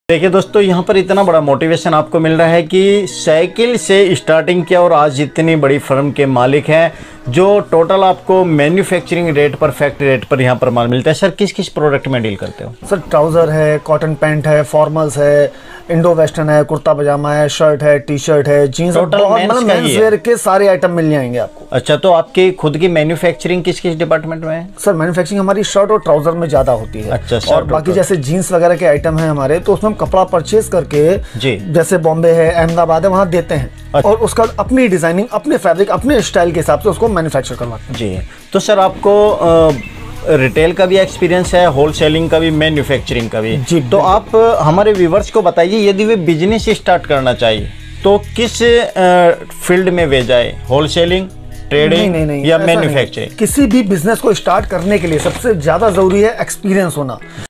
देखिए दोस्तों, यहाँ पर इतना बड़ा मोटिवेशन आपको मिल रहा है कि साइकिल से स्टार्टिंग किया और आज इतनी बड़ी फर्म के मालिक हैं, जो टोटल आपको मैन्युफैक्चरिंग रेट पर, फैक्ट्री रेट पर यहाँ पर माल मिलता है। सर किस किस प्रोडक्ट में डील करते हो? सर ट्राउज़र है, कॉटन पैंट है, फॉर्मल्स है, इंडो वेस्टर्न है, कुर्ता पजामा है, शर्ट है, टी शर्ट है, जीन्स, टोटल मेंस वेयर के सारे आइटम मिल जाएंगे आपको। अच्छा, तो आपकी खुद की मैन्युफैक्चरिंग किस किस डिपार्टमेंट में है? सर मैन्युफैक्चरिंग हमारी शर्ट और ट्राउजर में ज़्यादा होती है। अच्छा, और बाकी जैसे जीन्स वगैरह के आइटम है हमारे, तो उसमें हम कपड़ा परचेज करके जी, जैसे बॉम्बे है, अहमदाबाद है, वहाँ देते हैं। अच्छा। और उसका अपनी डिजाइनिंग, अपने फैब्रिक, अपने स्टाइल के हिसाब से उसको मैन्युफैक्चर करवाते हैं। जी, तो सर आपको रिटेल का भी एक्सपीरियंस है, होलसेलिंग का भी, मैन्युफैक्चरिंग का भी जी। तो आप हमारे व्यूवर्स को बताइए, यदि वे बिजनेस स्टार्ट करना चाहिए तो किस फील्ड में वे जाए? होलसेलिंग, ट्रेडिंग नहीं, या मैन्युफैक्चरिंग? किसी भी बिजनेस को स्टार्ट करने के लिए सबसे ज्यादा जरूरी है एक्सपीरियंस होना।